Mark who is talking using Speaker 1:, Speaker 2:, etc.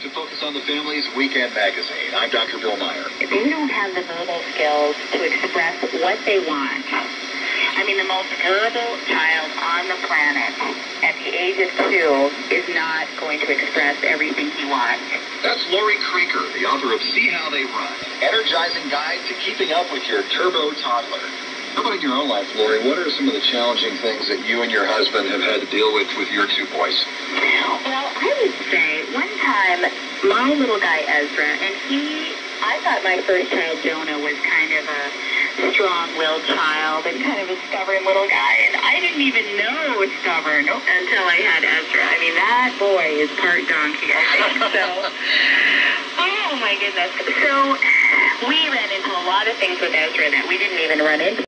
Speaker 1: to Focus on the Family's Weekend Magazine. I'm Dr. Bill Meyer.
Speaker 2: If they don't have the verbal skills to express what they want, I mean, the most verbal child on the planet at the age of 2 is not going to express everything he wants.
Speaker 1: That's Lori Krieger, the author of See How They Run, Energizing Guide to Keeping Up with Your Turbo Toddler. How about in your own life, Lori? What are some of the challenging things that you and your husband have had to deal with your 2 boys?
Speaker 2: Well, I would say one time my little guy Ezra, and I thought my first child Jonah was kind of a strong-willed child and kind of a stubborn little guy, and I didn't even know it was stubborn until I had Ezra. I mean, that boy is part donkey, I think. So, oh my goodness. So we ran into a lot of things with Ezra that we didn't even run into